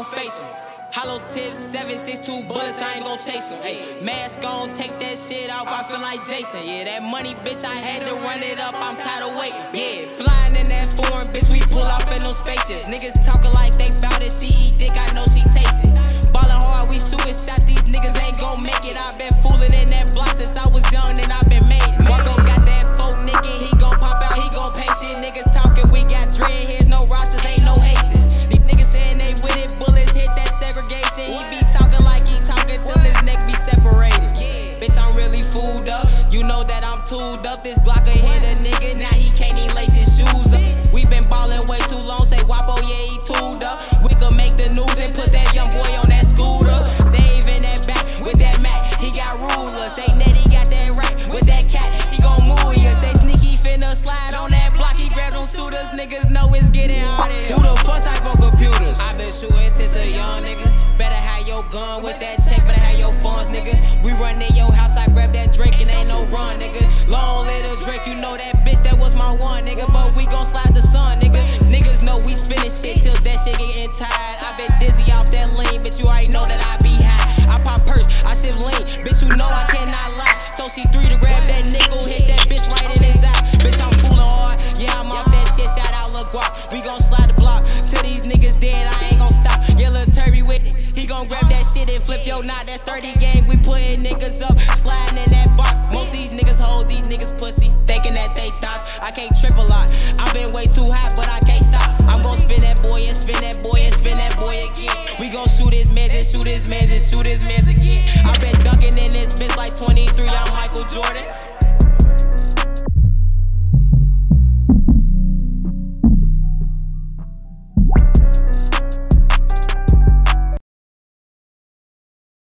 gon' face him. Hollow tips, 7.62 bullets, I ain't gon' chase him. Ayy, mask on, take that shit off, I feel like Jason. Yeah, that money, bitch, I had to run it up, I'm tired of waiting. Yeah, flying in that foreign, bitch, we pull off in no spaces. Niggas talking like they bout it, she eat dick, I know she taste it. Ballin' hard, we shootin' shot, these niggas ain't gon' make it. I been foolin' in that block since I was young, and I been made it. Marco got that faux nigga, he gon' pop out, he gon' pay shit. Niggas talking, we got dreadheads, no rosters, ain't no haces. These niggas saying they with it, bullets hit that segregation. He be talking like he talking till his neck be separated. Bitch, I'm really fooled up. You know that I'm tooled up. This Glock hit a nigga, now he can't even lace his shoes up. We been ballin' way too long, say Wapo, yeah, he tooled up. We could make the news and put that young boy on that scooter. Dave in that back with that Mac, he got rulers. Say Nettie got that right with that cat, he gon' move ya. Say Sneaky finna slide on that block, he grab them shooters. Niggas know it's getting harder. Who the fuck type of computers? I been shooting since a young nigga. Better have your gun with that check, better have your funds, nigga. We run in your house, I grab that Drake and ain't no run, nigga. Long little Drake, you know that bitch, that was my one, nigga. But we gon' slide the sun, nigga. Niggas know we spinning shit till that shit getting tired. I been dizzy off that lean, bitch, you already know that I be high. I pop purse, I sip lean, bitch, you know I cannot lie. Told C3 to grab that nickel, hit that bitch right in his eye. Bitch, I'm foolin' hard, yeah, I'm off that shit, shout out Lil Guap. We gon' slide the block, till these niggas dead, I ain't gon' stop. Yeah, Lil Turby with it, he gon' grab that shit and flip your knot. That's 30 gang, we puttin' niggas up, sliding in that box. Most these niggas hold these niggas pussy, thinking that they thoughts. I can't trip a lot, I been way too hot, but I can't stop. I'm gon' spin that boy and spin that boy and spin that boy again. We gon' shoot his mans and shoot his mans and shoot his mans again. I been dunking in this bitch like 23, I'm Michael Jordan.